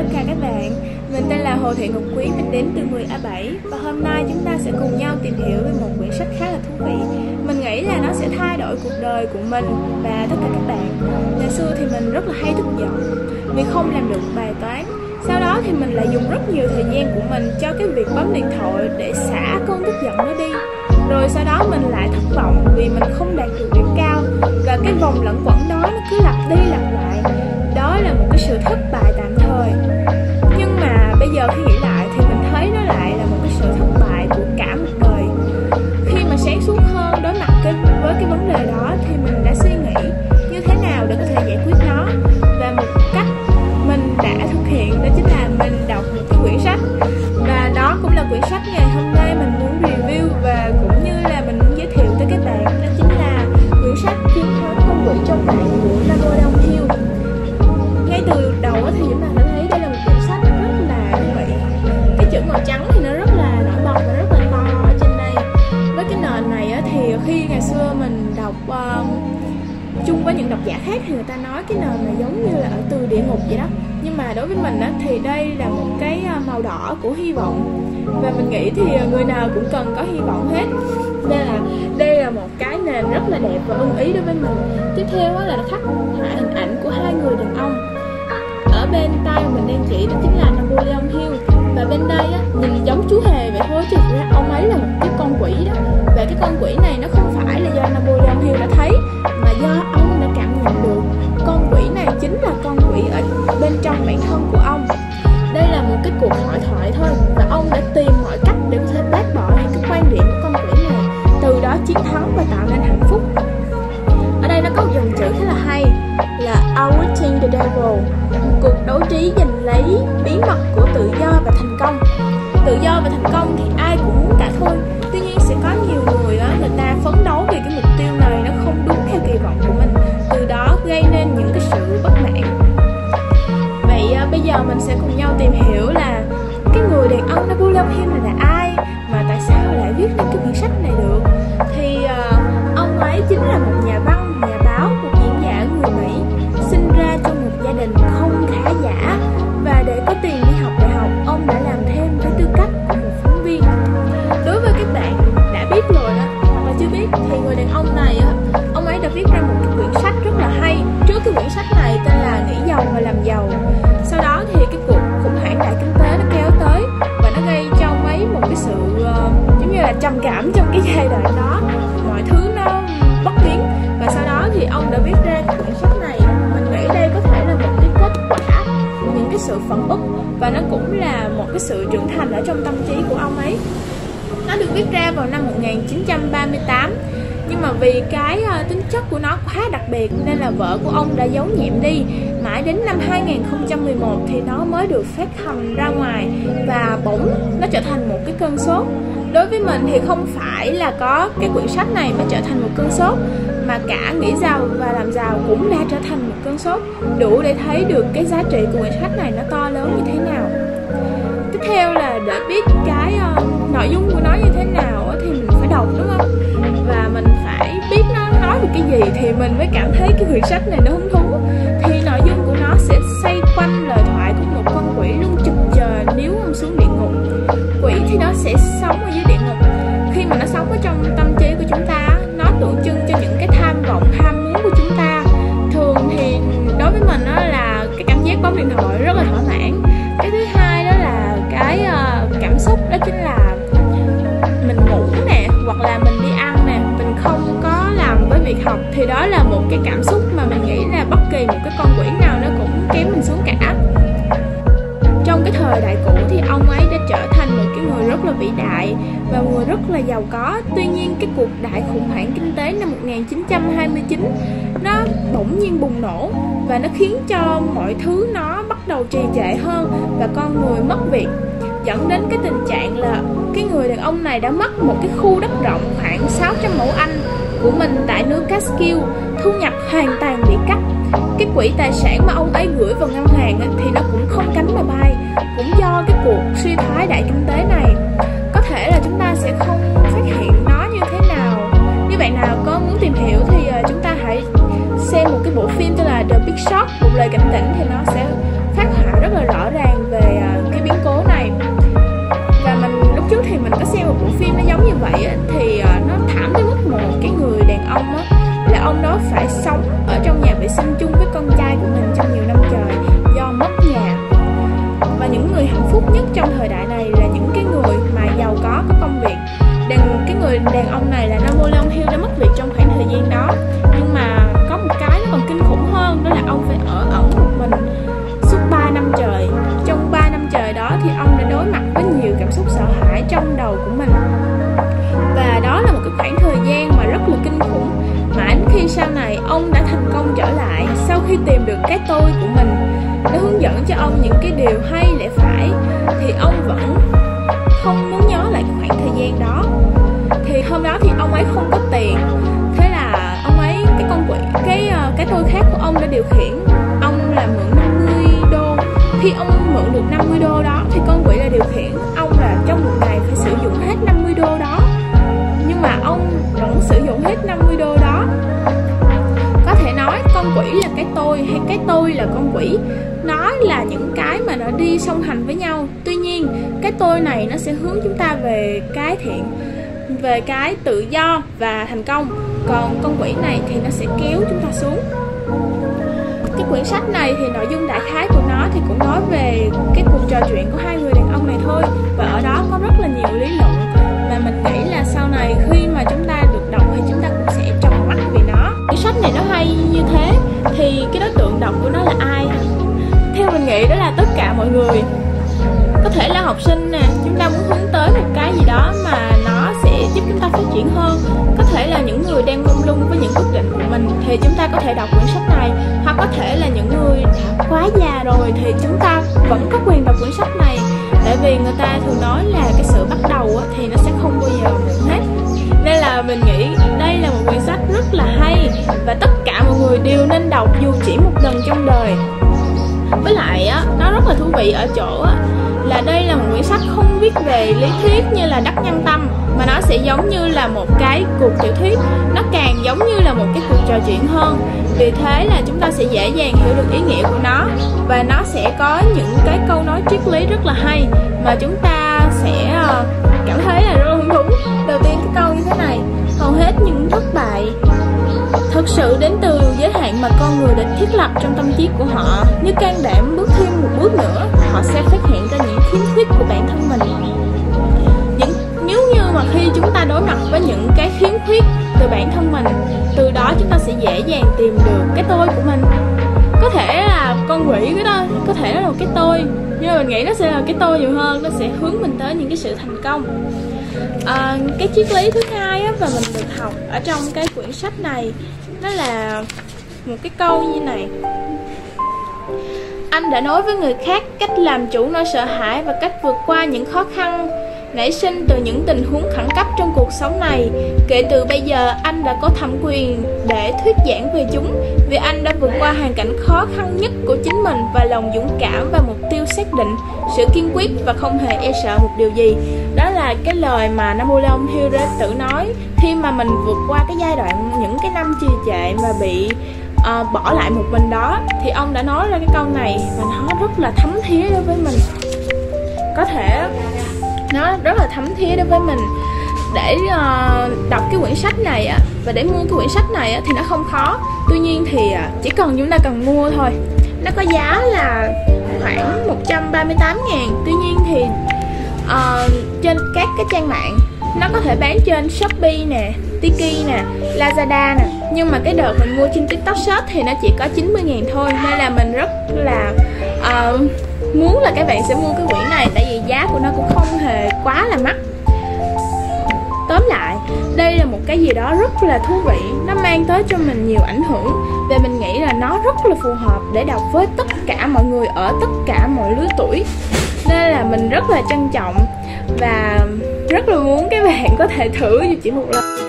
tất cả các bạn. Mình tên là Hồ Thị Ngọc Quý, mình đến từ 10A7 và hôm nay chúng ta sẽ cùng nhau tìm hiểu về một quyển sách khá là thú vị. Mình nghĩ là nó sẽ thay đổi cuộc đời của mình và tất cả các bạn. Ngày xưa thì mình rất là hay tức giận vì không làm được bài toán. Sau đó thì mình lại dùng rất nhiều thời gian của mình cho cái việc bấm điện thoại để xả cơn tức giận nó đi. Rồi sau đó mình lại thất vọng vì mình không đạt được điểm cao. Và cái vòng lẩn quẩn đó nó cứ lặp đi lặp lại. Đó là một cái sự thất bại tạm thời. Nhưng mà bây giờ khi nghĩ lại thì mình thấy nó lại là một cái sự thất bại của cả một đời. Khi mà sáng suốt hơn đối mặt với cái vấn đề đó thì mình đã suy nghĩ như thế nào để có thể giải quyết nó. Và một cách mình đã thực hiện đó chính là mình đọc một cái quyển sách. Và đó cũng là quyển sách ngày hôm nay mình muốn review và cũng như là mình muốn giới thiệu tới các bạn. Đó chính là quyển sách Chiến thắng con quỷ trong bạn của Napoleon Hill. Ngay từ đầu thì chúng ta đã thấy đây là một quyển sách rất là thú vị. Cái chữ màu trắng thì nó rất là nổi bật và rất là to ở trên đây. Với cái nền này thì khi ngày xưa mình đọc chung với những độc giả khác thì người ta nói cái nền này giống như là ở từ địa ngục vậy đó. Nhưng mà đối với mình thì đây là một cái màu đỏ của hy vọng. Và mình nghĩ thì người nào cũng cần có hy vọng hết. Nên là đây là một cái nền rất là đẹp và ưng ý đối với mình. Tiếp theo là khắc họa hình ảnh của hai người đàn ông. Ở bên tay mình đang chỉ đó chính là Napoleon Hill. Và bên đây nhìn giống chú hề vậy thôi, chứ thực ra ông ấy là một cái con quỷ đó. Và cái con quỷ này nó không phải là do Napoleon Hill đã thấy, mà do ông đã cảm nhận được. Con quỷ này chính là con quỷ ở bên trong bản thân của ông. Đây là một cái cuộc hội thoại thôi, và ông đã tìm mọi cách để có thể bác bỏ những cái quan điểm của con quỷ này, từ đó chiến thắng và tạo nên hạnh phúc. Ở đây nó có một dòng chữ khá là hay là Outwitting the Devil, một cuộc đấu trí giành lấy bí mật của tự do và thành công. Tự do và thành công thì ai cũng muốn cả thôi. Tuy nhiên sẽ có nhiều người người ta phấn đấu vì cái mục tiêu này nó không đúng theo kỳ vọng của mình, từ đó gây nên những cái sự bất mãn. Vậy bây giờ mình sẽ cùng nhau tìm hiểu là cái người đàn ông Napoleon Hill này là ai, mà tại sao lại viết nên cái quyển sách này được. Thì ông ấy chính là một nhà văn, nhà báo, một diễn giả người Mỹ, sinh ra trong một gia đình không khá giả, và để có tiền đi học đại học, ông đã làm thêm với tư cách của một phóng viên. Đối với các bạn đã biết rồi đó, hoặc là chưa biết, thì người đàn ông này ông ấy đã viết ra một cái quyển sách rất là hay. Trước cái quyển sách này tên là Nghĩ giàu và làm giàu. Sau đó thì cái cuộc khủng hoảng đại kinh tế nó kéo tới và nó gây cho ông ấy một cái sự giống như là trầm cảm trong cái giai đoạn đó. Mọi thứ nó bất biến, và sau đó thì ông đã viết ra cái quyển sách này. Mình nghĩ đây có thể là một cái kết quả của những cái sự phẫn uất, và nó cũng là một cái sự trưởng thành ở trong tâm trí của ông ấy. Nó được viết ra vào năm 1938. Nhưng mà vì cái tính chất của nó khá đặc biệt nên là vợ của ông đã giấu nhẹm đi. Mãi đến năm 2011 thì nó mới được phát hành ra ngoài, và bỗng nó trở thành một cái cơn sốt. Đối với mình thì không phải là có cái quyển sách này mới trở thành một cơn sốt, mà cả Nghĩ giàu và làm giàu cũng đã trở thành một cơn sốt, đủ để thấy được cái giá trị của quyển sách này nó to lớn như thế nào. Tiếp theo là để biết cái nội dung của nó như thế nào thì mình phải đọc, đúng không? Và mình phải biết nó nói về cái gì thì mình mới cảm thấy cái quyển sách này nó hứng thú. Thì nội dung của nó sẽ xoay quanh lời thoại của một con quỷ luôn trực chờ níu ông xuống địa ngục. Quỷ thì nó sẽ sống ở dưới địa ngục. Khi mà nó sống ở trong tâm trí của chúng ta, nó tượng trưng cho những cái tham vọng, ham muốn của chúng ta. Thường thì đối với mình đó là cái cảm giác bấm điện thoại rất là thỏa mãn. Cái thứ hai đó là cái cảm xúc, đó chính là mình ngủ nè, hoặc là mình đi ăn nè, mình không có làm với việc học. Thì đó là một cái cảm xúc mà mình nghĩ là bất kỳ một cái con quỷ nào nó cũng kéo mình xuống cả. Trong cái thời đại cũ thì ông ấy đã trở thành một cái người rất là vĩ đại và người rất là giàu có. Tuy nhiên cái cuộc đại khủng hoảng kinh tế năm 1929 nó bỗng nhiên bùng nổ, và nó khiến cho mọi thứ nó bắt đầu trì trệ hơn và con người mất việc, dẫn đến cái tình trạng là cái người đàn ông này đã mất một cái khu đất rộng khoảng 600 mẫu Anh của mình tại nước Catskill. Thu nhập hoàn toàn bị cắt. Cái quỹ tài sản mà ông ấy gửi vào ngân hàng thì nó cũng không cánh mà bay, cũng do cái cuộc suy thoái đại kinh tế này. Có thể là chúng ta sẽ không phát hiện nó như thế nào. Nếu bạn nào có muốn tìm hiểu thì chúng ta hãy xem một cái bộ phim tên là The Big Short, một lời cảnh tỉnh, thì nó sẽ phát họa rất là rõ ràng về cái biến cố này. Và lúc trước thì mình có xem một bộ phim nó giống như vậy á, thì nó thảm tới mức một cái người đàn ông á, là ông đó phải sống ở trong nhà vệ sinh chung với con trai của mình trong nhiều năm trời do mất nhà. Và những người hạnh phúc nhất trong thời đại này là những cái người mà giàu có công việc. Cái người đàn ông này là Napoleon Hill đã mất việc trong khoảng thời gian đó. Nhưng mà có một cái nó còn kinh khủng hơn, đó là ông phải ở ẩn một mình suốt 3 năm trời. Trong 3 năm trời đó thì ông đã đối mặt với nhiều cảm xúc sợ hãi trong đầu của mình. Và đó là một cái khoảng thời gian mà rất là kinh khủng. Mãi đến khi sau này ông đã thành công trở lại, sau khi tìm được cái tôi của mình, nó hướng dẫn cho ông những cái điều hay lẽ phải, thì ông vẫn không muốn nhớ lại cái khoảng thời gian đó. Thì hôm đó thì ông ấy không có tiền, thế là ông ấy, cái con quỷ, cái tôi khác của ông đã điều khiển ông là mượn 50 đô. Khi ông mượn được 50 đô đó thì con quỷ là điều khiển ông là trong một ngày phải sử dụng hết 50 đô đó. Nhưng mà ông vẫn sử dụng hết 50 đô đó. Có thể nói con quỷ là cái tôi hay cái tôi là con quỷ, nó là những cái mà nó đi song hành với nhau. Tuy nhiên cái tôi này nó sẽ hướng chúng ta về cái thiện, về cái tự do và thành công. Còn con quỷ này thì nó sẽ kéo chúng ta xuống. Cái quyển sách này thì nội dung đại khái của nó thì cũng nói về cái cuộc trò chuyện của hai người đàn ông này thôi. Và ở đó có rất là nhiều lý luận mà mình nghĩ là sau này khi mà chúng ta được đọc thì chúng ta cũng sẽ tròn mắt vì nó. Quyển sách này nó hay như thế thì cái đối tượng đọc của nó là ai? Theo mình nghĩ đó là tất cả mọi người. Có thể là học sinh nè, chúng ta muốn hướng tới một cái gì đó mà nó sẽ giúp chúng ta phát triển hơn. Có thể là những người đang mông lung với những quyết định của mình thì chúng ta có thể đọc quyển sách này. Hoặc có thể là những người đã quá già rồi thì chúng ta vẫn có quyền đọc quyển sách này. Tại vì người ta thường nói là cái sự bắt đầu thì nó sẽ không bao giờ muộn hết. Nên là mình nghĩ đây là một quyển sách rất là hay và tất cả mọi người đều nên đọc dù chỉ một lần trong đời. Với lại nó rất là thú vị ở chỗ là đây là một quyển sách không viết về lý thuyết như là Đắc Nhân Tâm, mà nó sẽ giống như là một cái cuộc tiểu thuyết, nó càng giống như là một cái cuộc trò chuyện hơn. Vì thế là chúng ta sẽ dễ dàng hiểu được ý nghĩa của nó, và nó sẽ có những cái câu nói triết lý rất là hay mà chúng ta sẽ cảm thấy là rất là hứng thú. Đầu tiên cái câu như thế này: hầu hết những thất bại thực sự đến từ giới hạn mà con người đã thiết lập trong tâm trí của họ. Nếu can đảm bước thêm một bước nữa, họ sẽ phát hiện ra những khiếm khuyết của bản thân mình. Nếu như mà khi chúng ta đối mặt với những cái khiếm khuyết từ bản thân mình, từ đó chúng ta sẽ dễ dàng tìm được cái tôi của mình. Có thể là con quỷ cái đó, có thể là một cái tôi, nhưng mà mình nghĩ nó sẽ là cái tôi nhiều hơn, nó sẽ hướng mình tới những cái sự thành công. Cái triết lý thứ hai và mình được học ở trong cái quyển sách này, nó là một cái câu như này: anh đã nói với người khác cách làm chủ nỗi sợ hãi và cách vượt qua những khó khăn nảy sinh từ những tình huống khẩn cấp trong cuộc sống này. Kể từ bây giờ anh đã có thẩm quyền để thuyết giảng về chúng, vì anh đã vượt qua hoàn cảnh khó khăn nhất của chính mình và lòng dũng cảm và mục tiêu xác định, sự kiên quyết và không hề e sợ một điều gì. Đó là cái lời mà Napoleon Hill đã tự nói khi mà mình vượt qua cái giai đoạn những cái năm trì trệ mà bị bỏ lại một mình đó, thì ông đã nói ra cái câu này và nó rất là thấm thía đối với mình. Có thể nó rất là thấm thía đối với mình. Để đọc cái quyển sách này và để mua cái quyển sách này thì nó không khó. Tuy nhiên thì chỉ cần chúng ta cần mua thôi. Nó có giá là khoảng 138.000. Tuy nhiên thì trên các cái trang mạng nó có thể bán trên Shopee nè, Tiki nè, Lazada nè. Nhưng mà cái đợt mình mua trên TikTok Shop thì nó chỉ có 90.000 thôi. Nên là mình rất là muốn là các bạn sẽ mua cái quyển này, tại vì giá của nó cũng không hề quá là mắc. Tóm lại, đây là một cái gì đó rất là thú vị. Nó mang tới cho mình nhiều ảnh hưởng, và mình nghĩ là nó rất là phù hợp để đọc với tất cả mọi người ở tất cả mọi lứa tuổi. Nên là mình rất là trân trọng và rất là muốn các bạn có thể thử dù chỉ một lần.